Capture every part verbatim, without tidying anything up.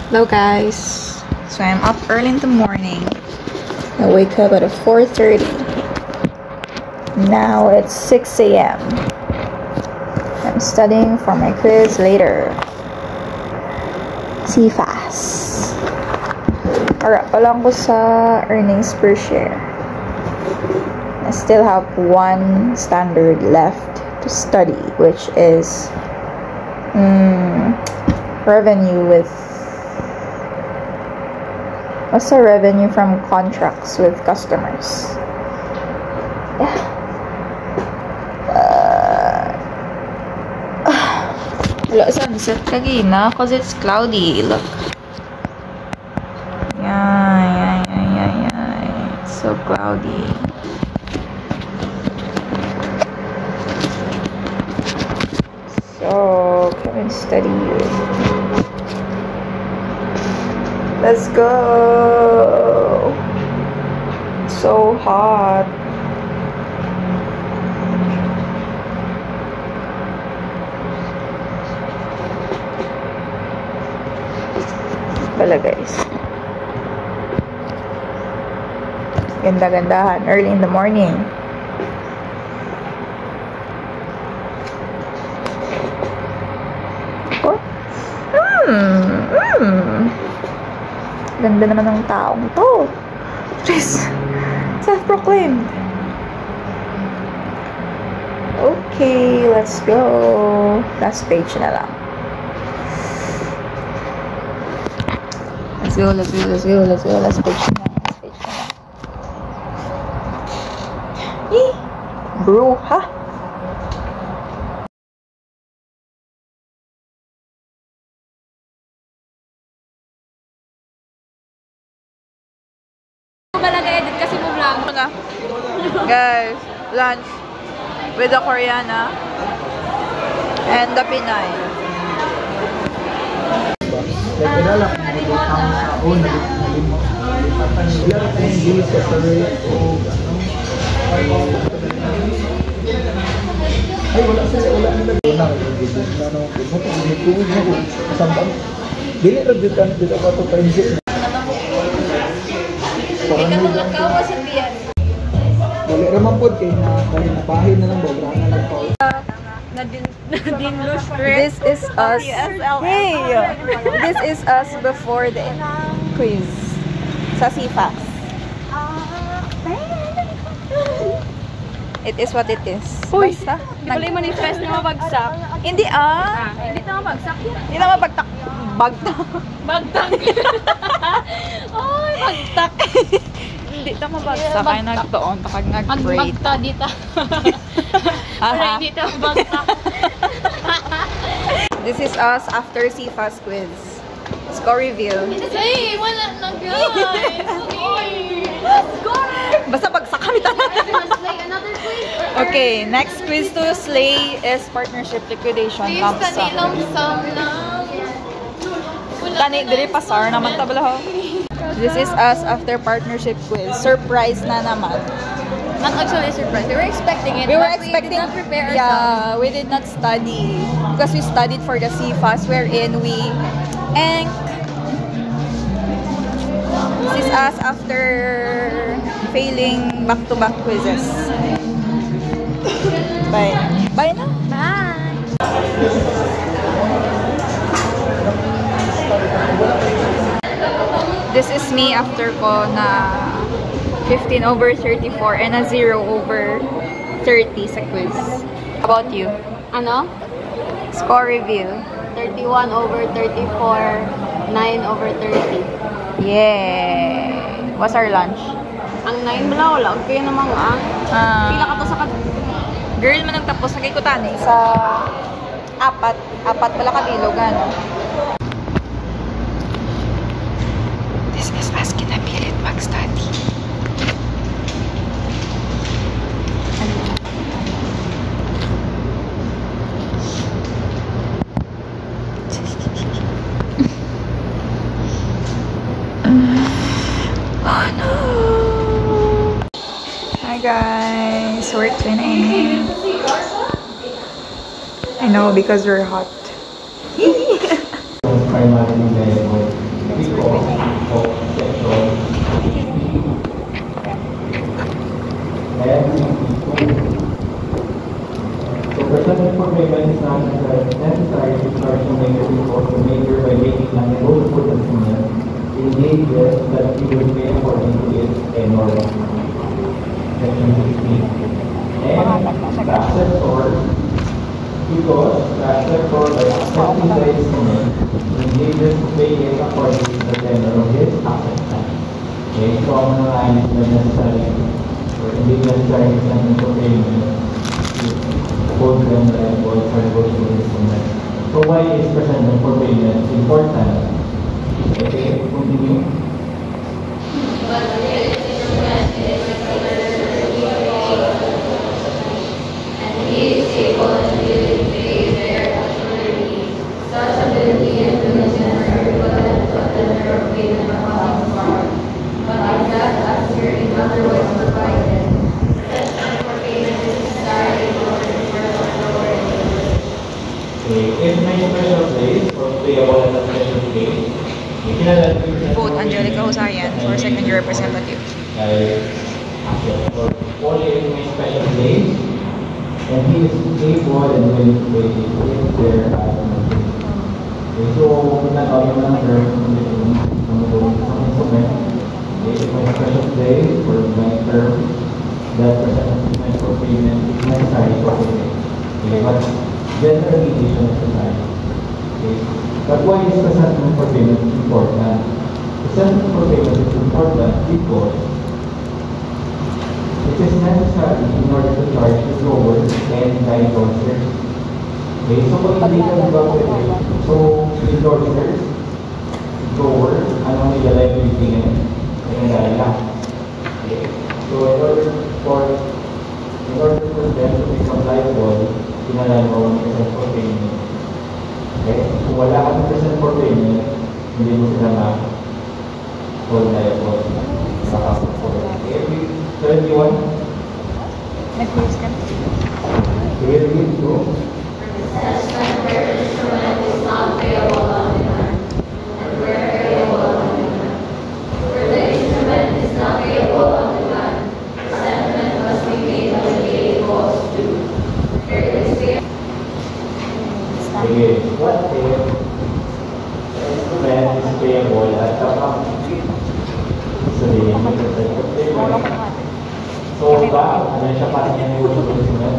Hello guys. So I'm up early in the morning. I wake up at four thirty. Now it's six A M I'm studying for my quiz later. C F A S. Alright, palang ko sa earnings per share. I still have one standard left to study, which is um, revenue with what's the revenue from contracts with customers? Yeah. Wala sunset kagina because it's cloudy. Look. Yeah, yeah, yeah, yeah, yeah. It's so cloudy. So, come and study. Let's go. It's so hot. Pala guys. Ganda-gandahan early in the morning. Oh. Hmm. Hmm. Ganda naman ng taong to. Please. Self-proclaimed. Okay, let's go. Last page na lang. Let's go, let's go, let's go, let's go. Last page na lang. Last page na lang. Eh, bro, ha? Kasi mo vlog na. Guys, lunch with the Koreana and the Pinay. Nagdala ko ng utang sa o nalimot. Sila ko hindi separate o ano. Ay, wala sila, wala nila. Wala ko yung video. Ano, limot, limot, limot. Kasambang. Dili rebutan dito pa ito pa-inject. Ikaw magkawa sa biyan. Wala naman po kayo na dahil nabahin na lang ba? Wala na lang po. This is us. Hey! This is us before the quiz. Sa C F A S. It is what it is. Uy! Basta. Hindi pala yung manifest na mabagsak. Hindi ah! Hindi na mabagsak yun. Hindi na mabagtak. Bagtak. Bagtak. Ay, bagtak. Hindi na mabagtak. Kaya nagtoon. Kapag nag-pray. Magbagta dito. Para hindi na bagtak. This is us after C F A S quiz. Score reveal. Hey, wala na guys. Okay. Let's go. Basta bagsak kami talaga. Okay, next quiz to slay is partnership liquidation. Lump sum. Tani, dili pasar naman tabla ho. This is us after partnership quiz. Surprise na naman. Not actually surprised. We were expecting it. We were but expecting. We did not prepare yeah, ourselves. we did not study because we studied for the C F A S wherein we and this is us after failing back-to-back quizzes. Bye. Bye na. Bye. This is me after ko na fifteen over thirty-four and a zero over thirty sa quiz. How about you? Ano? Score reveal. thirty-one over thirty-four, nine over thirty. Yeah. What's our lunch? Ang nine bala, wala. Okay naman ang. Ah. Pila ka to sa kad... Girl man nagtapos sa kikutani sa apat. Apat pala kabilog, ano? This is us kinapilit mag-study. Oh no! Hi guys, we're twinning. I know because we're hot. people to make her by making a negotiable agreement engages that he will pay according to its tenor. Section sixteen. And the acceptor, because the acceptor by accepting the instrument engages to pay it according to the tenor of his acceptance. Okay, so ang mga line is not necessary or hindi necessary extending for payment to hold them liable for negotiable instrument. So why is presentment for payment important? Okay, continue. And he is able and willing to pay their authority. Such ability and willingness are equivalent to a tender of payment upon his part. But if that answer in other words provided, presentment for payment is necessary in order to further lower it. Okay, if may special place or payable at a special place, Vote Angelica Husarian for second year representative. Like, or only if may special place, and he is able and willing to pay if there are okay, so not all yung mga term ng instrument. Okay, if may special place or may term that presentment for payment is necessary for payment. Okay, but generally it is necessary. Okay. But why is presentment for payment important? Presentment for payment is important because it is necessary in order to charge the growers and the endorsers. Okay, so kung hindi ka diba pwede, so endorsers, growers, ano nila liability ngayon? Kaya dahil. Okay, so in order for in order for them to become liable, kinalaan mo ang present for payment. Okay, kung wala kang present for payment, hindi mo sila ma-hold liable. Okay, seventy-one. Nag-use ka. Here we go. Assessment where the instrument is not payable on demand, and where payable on demand. Where the instrument is not payable on demand, presentment must be made when the pay falls due. Here is the Okay, what if the instrument is payable at the pump? So, the present for payment. So, ba, ano siya pa niya yung instrument?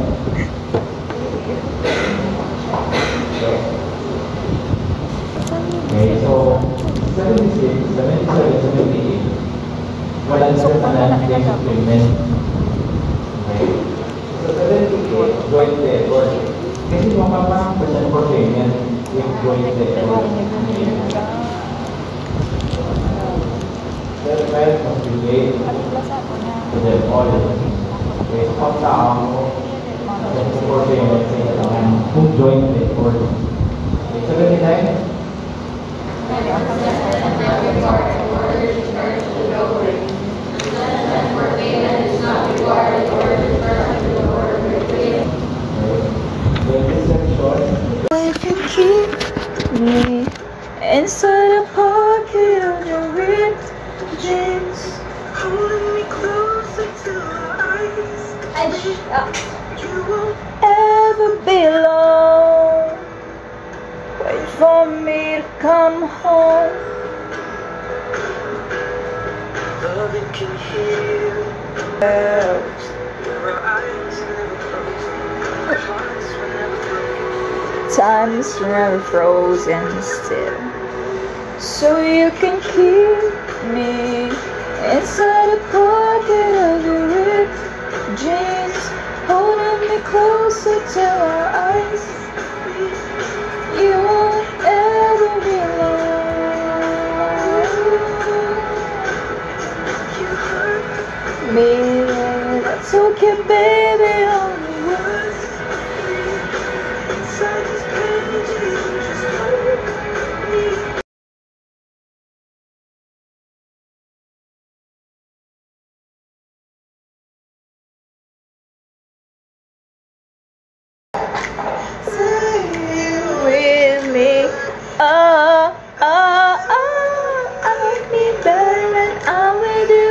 Okay, so seventy-six, seventy-seven, seventy-eight, walang certain claims of payment. Okay, so seventy-eight, joint debtor. Kasi makapang present for payment with joint debtor. That right must be paid to them all. Okay, so pag taong present for payment sa kung joint debtor. Okay, seventy-nine. If you keep me inside a pocket of your ripped jeans, holding me closer to your eyes, you won't ever be alone. Wait for me to come home. Loving can heal. Your eyes never close. Your hearts were never broken. Times were never frozen still. So you can keep me inside a pocket of your ripped jeans, holding me closer to our eyes. You won't ever be alone. You hurt me, that's okay, baby. Only words inside this page, you just hurt me. Oh, oh, oh, I like me better than I would do.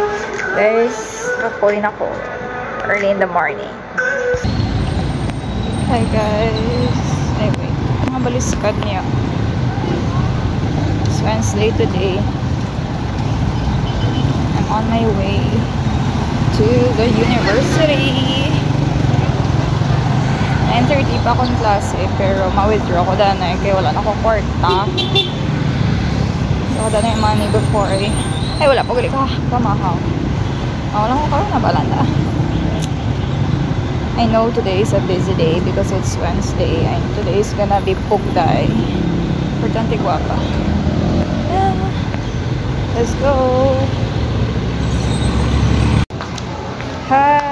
Guys, kapoy na ko. Early in the morning. Hi guys. Anyway, mga baliskad niya. It's Wednesday today. I'm on my way to the university. nine thirty pa akong klase, pero ma-withdraw ko dana eh, kaya wala na akong kwarta. Wala na yung money before eh. Ay, wala pa gali ka. Kamahaw. Ah, wala ko karoon na balanda. I know today is a busy day because it's Wednesday and today is gonna be Pugday. Importante guapa. Yeah. Let's go. Hi.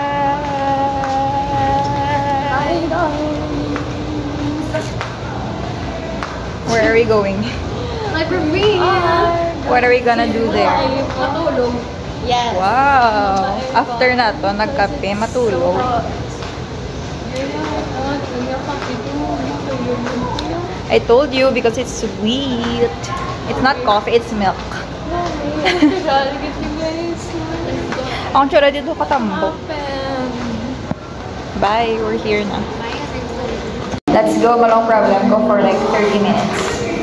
Where are we going? Library. What are we gonna do there? Matulog. Yes. Wow. After na to, nagkape, matulog. I told you because it's sweet. It's not coffee, it's milk. Ang tsura dito katambok. Bye, we're here na. Let's go, walang problem. Go for like thirty minutes.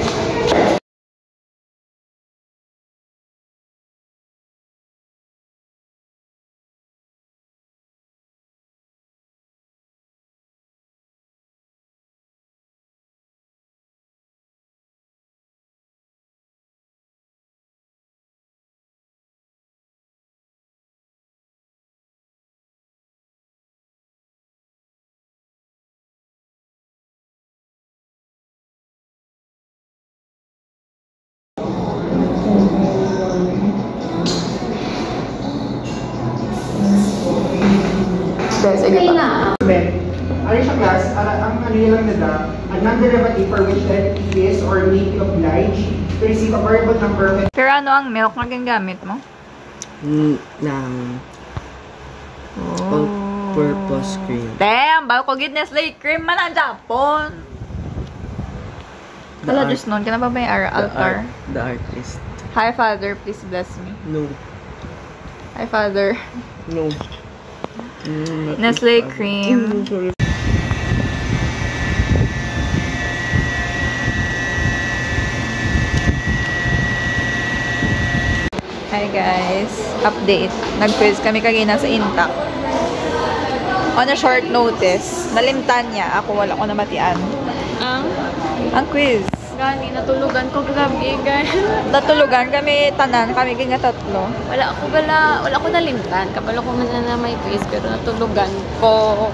Guys, sige pa. Ano siya class, ang ano lang nila, a non-derivative for which the is or may be obliged to receive a variable number. Pero ano ang milk na ginagamit mo? Mm, ng all-purpose cream. Damn! Bago ko goodness like cream man ang Japon! The Wala art- just noon. Ka na ba may ar- The, altar? art, the artist. Hi, Father. Please bless me. No. Hi, Father. No. Mm, not Nestle this one. cream. Mm, sorry. Hi guys. Update. Nag-quiz kami kanina sa Intac. On a short notice, nalimtan niya. Ako wala ko namatian. Ang? Ang quiz. Gani, natulugan ko kagabi, guys. Natulugan kami tanan. Kami kaya tatlo. Wala ako wala, wala ako nalimtan. Kapalo ko man na may quiz, pero natulugan ko.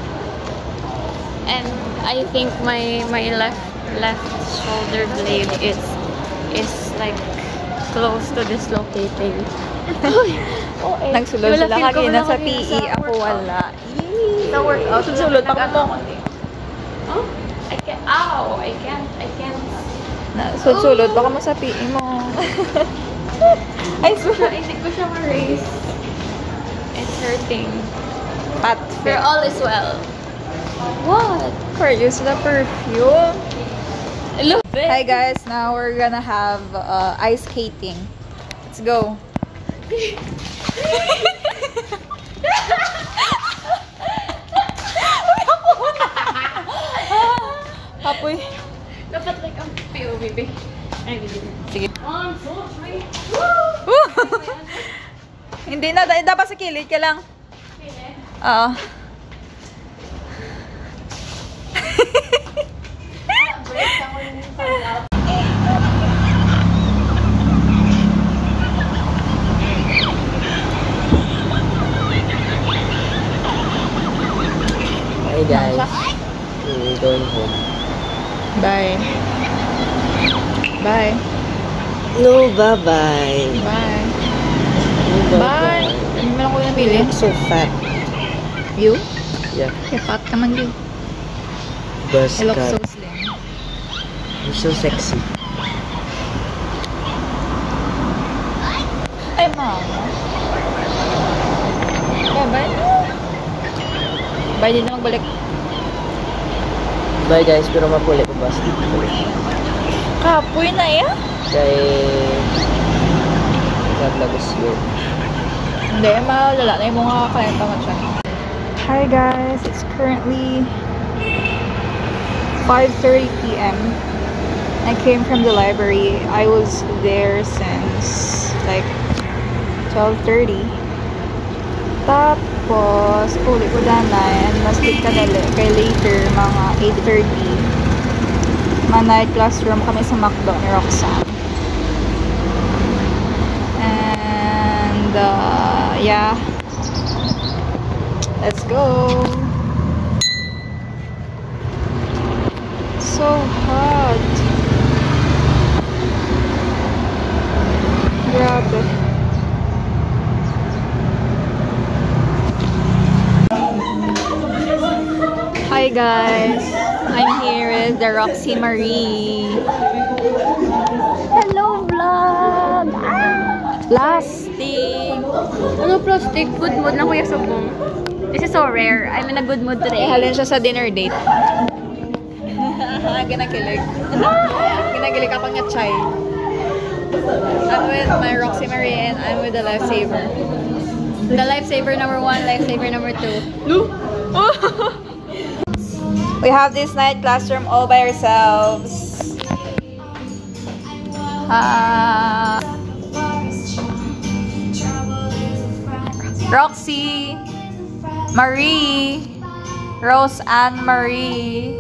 And I think my my left left shoulder blade is is like close to dislocating. Oh, eh. Nagsulod Wala, sila feel ko kanina wala sa kanina P E. sa Ako workout. wala. Sa workout. Sulod pa nag-ano mo. ako eh. Huh? I can't, ow! I can't, I can't. Na, sulod baka mo sa P E mo. Ay, Hindi ko siya, sulod. hindi ko siya ma-raise. It's hurting. Pat Pero fit. all is well. What? For use the perfume. Look, Hi guys, now we're gonna have uh, ice skating. Let's go. Apoy. dapat like ang P O V, babe. Ay, hindi. Sige. One, two, three. Woo! Hindi na, da- dapat sa kilid ka lang. Oo. Hi guys. We're going home. Bye. Bye. No, bye-bye. Bye. No, Bye. Hindi mo lang ko napili. I'm so fat. You? Yeah. Kaya fat ka man yun. Bus I look so cut. slim. You're so sexy. Ay, mama. Bye, bye. Bye, din na magbalik. Bye guys, pero mapuli ko bus. Kapoy na yan? Kay... God love you. Hindi, malala na yung mga kakain pa siya. Hi guys, it's currently five thirty p m I came from the library. I was there since like twelve thirty. Tapos, uli ko danay and masjid ka dali. Kay later, mga eight thirty. Ma-night classroom kami sa Mcdo ni Roxanne. And, uh, yeah. Let's go. So hot. Grabe. Hi guys, I'm here with the Roxy Marie. Hello vlog! Ah! Plastic! Ano plastic? Good mood na Kuya Subong. This is so rare. I'm in a good mood today. Halin siya sa dinner date. Ginakilig. Ginakilig ako nga chai. I'm with my Roxy Marie and I'm with the lifesaver. The lifesaver number one, lifesaver number two. No! We have this night classroom all by ourselves. Uh, Roxy, Marie, Rose Anne Marie.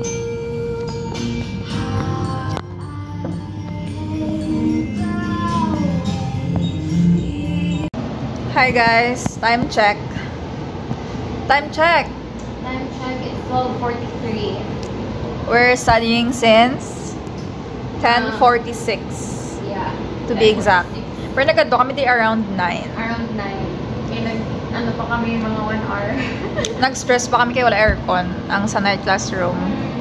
Hi guys, time check. Time check. Time check, it's twelve forty-three. We're studying since ten forty-six. Yeah. To be exact. Pero nagkado kami di around nine. Around nine. May nag, ano pa kami, mga one hour. Nag-stress pa kami kay wala aircon ang sa night classroom.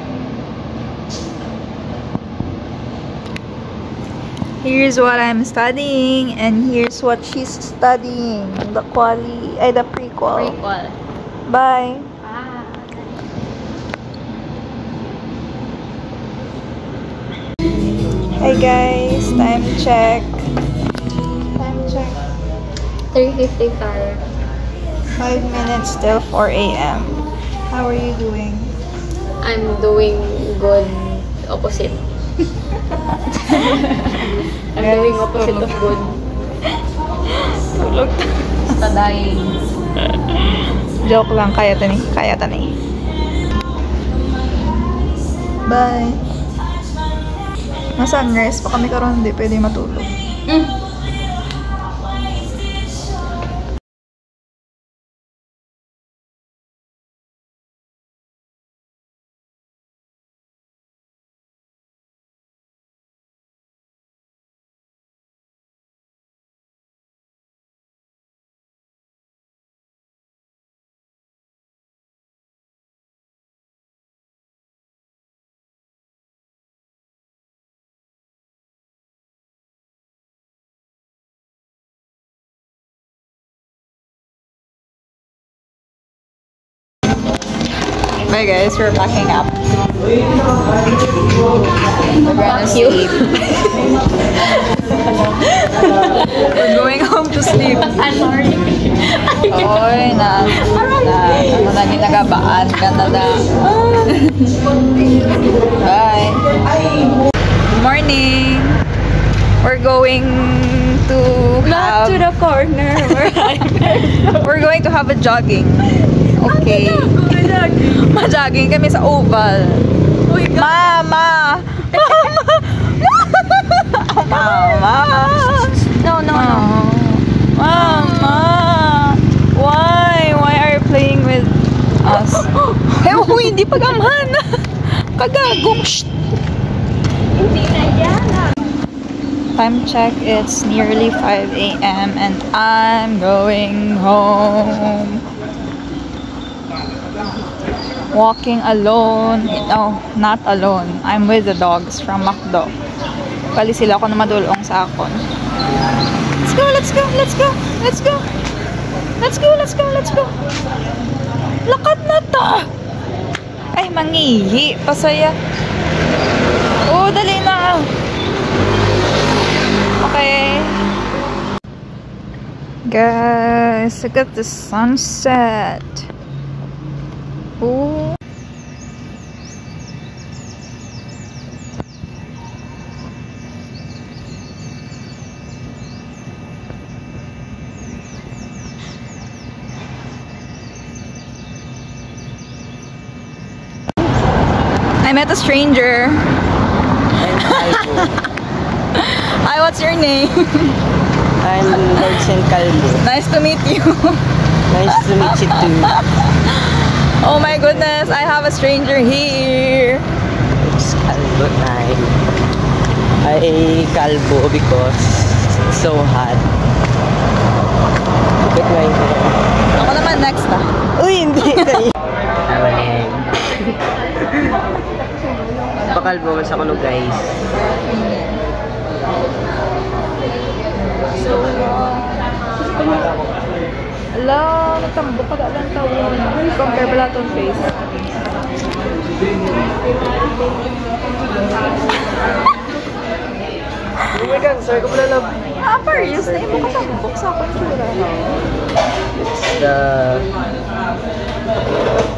Here's what I'm studying and here's what she's studying. The quali, ay the prequel. Prequel. Bye. Ah. Hi guys, time check. Time check. three fifty-five. Five minutes till four A M How are you doing? I'm doing good opposite. I'm doing opposite of good. Tulog. Basta dying. Joke lang, kaya tani, kaya tani. Bye. Nasa sunrise pa kami karon, hindi pwede matulog. Mm. Bye guys, we're packing up. We're gonna sleep. We're going home to sleep. I'm sorry. Oy, na, na, ano na ginagabaan ka na na. Bye. Good morning. We're going to Not have, to the corner where I'm we're going to have a jogging. Okay. Ma-jogging kami sa oval. Mama! Mama! No, no, no. Mama! Why? Why are you playing with us? Eh, oh, hindi pagamhan! Kagagong! Shh! Hindi na yan. Time check, it's nearly five A M and I'm going home. Walking alone. No, not alone. I'm with the dogs from Mcdo. Kali sila ako na madulong sa akon. Let's go, let's go, let's go, let's go. Let's go, let's go, let's go. Lakat na ta. Ay, mangihi. Pasaya. Oh, dali na. Okay. Guys, look at the sunset. Ooh. I met a stranger. I'm Calvo. Hi, what's your name? I'm Lord Saint Calvo. Nice to meet you. Nice to meet you too. Oh my goodness, I have a stranger here. It's Calvo time. I Calvo because it's so hot. Look at my hair. Ako naman next ah. Uy, hindi kayo. Awanin. Pakalbo mas ako no guys. So, ala, nagtambo ka lang tawon. Compare pala itong face. Oh my god, sorry ko pala love. Ah, Paris, na imo ka tambok sa kontura. It's the